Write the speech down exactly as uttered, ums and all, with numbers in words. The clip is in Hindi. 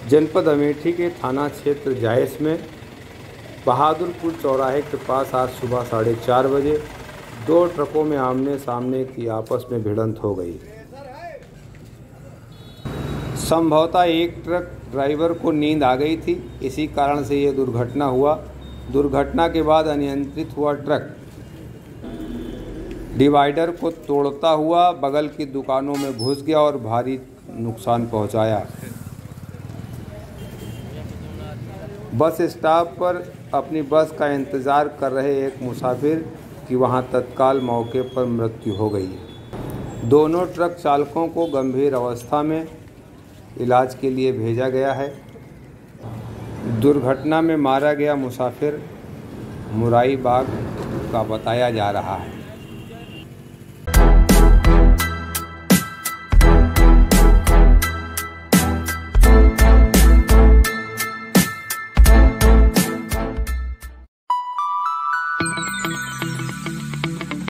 जनपद अमेठी के थाना क्षेत्र जायस में बहादुरपुर चौराहे के पास आज सुबह साढ़े चार बजे दो ट्रकों में आमने सामने की आपस में भिड़ंत हो गई। संभवतः एक ट्रक ड्राइवर को नींद आ गई थी, इसी कारण से यह दुर्घटना हुआ। दुर्घटना के बाद अनियंत्रित हुआ ट्रक डिवाइडर को तोड़ता हुआ बगल की दुकानों में घुस गया और भारी नुकसान पहुंचाया। बस स्टॉप पर अपनी बस का इंतज़ार कर रहे एक मुसाफिर की वहां तत्काल मौके पर मृत्यु हो गई। दोनों ट्रक चालकों को गंभीर अवस्था में इलाज के लिए भेजा गया है। दुर्घटना में मारा गया मुसाफिर मुराई बाग का बताया जा रहा है।